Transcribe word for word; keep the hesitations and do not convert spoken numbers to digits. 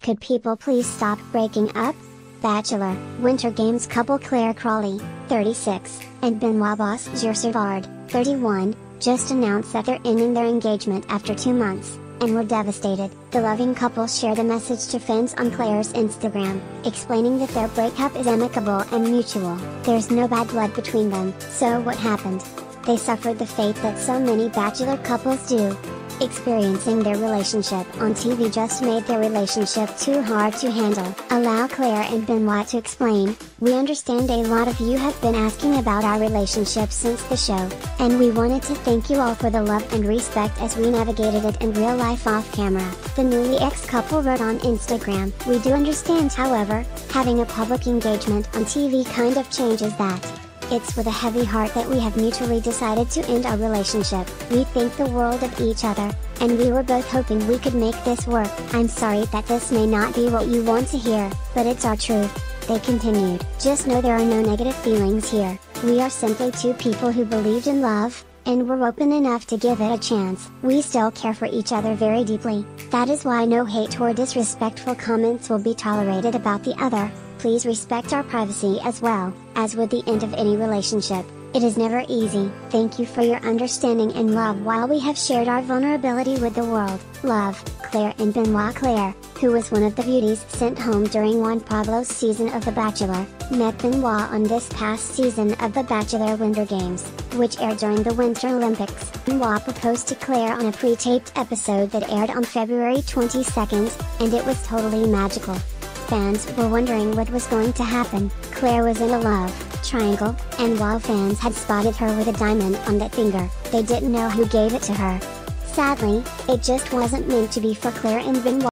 Could people please stop breaking up? Bachelor, Winter Games couple Claire Crawley, thirty-six, and Benoit boss Gilles Savard, thirty-one, just announced that they're ending their engagement after two months, and were devastated. The loving couple shared a message to fans on Claire's Instagram, explaining that their breakup is amicable and mutual. There's no bad blood between them. So what happened? They suffered the fate that so many Bachelor couples do. Experiencing their relationship on T V just made their relationship too hard to handle. Allow Claire and Benoit to explain. We understand a lot of you have been asking about our relationship since the show, and we wanted to thank you all for the love and respect as we navigated it in real life off camera. The newly ex-couple wrote on Instagram. We do understand, however, having a public engagement on T V kind of changes that. It's with a heavy heart that we have mutually decided to end our relationship. We think the world of each other, and we were both hoping we could make this work. I'm sorry that this may not be what you want to hear, but it's our truth. They continued. Just know there are no negative feelings here. We are simply two people who believed in love, and were open enough to give it a chance. We still care for each other very deeply. That is why no hate or disrespectful comments will be tolerated about the other. Please respect our privacy as well. As with the end of any relationship, it is never easy. Thank you for your understanding and love while we have shared our vulnerability with the world. Love, Claire and Benoit. Claire, who was one of the beauties sent home during Juan Pablo's season of The Bachelor, met Benoit on this past season of The Bachelor Winter Games, which aired during the Winter Olympics. Benoit proposed to Claire on a pre-taped episode that aired on February twenty-second, and it was totally magical. Fans were wondering what was going to happen. Claire was in a love triangle, and while fans had spotted her with a diamond on that finger, they didn't know who gave it to her. Sadly, it just wasn't meant to be for Claire and Benoit.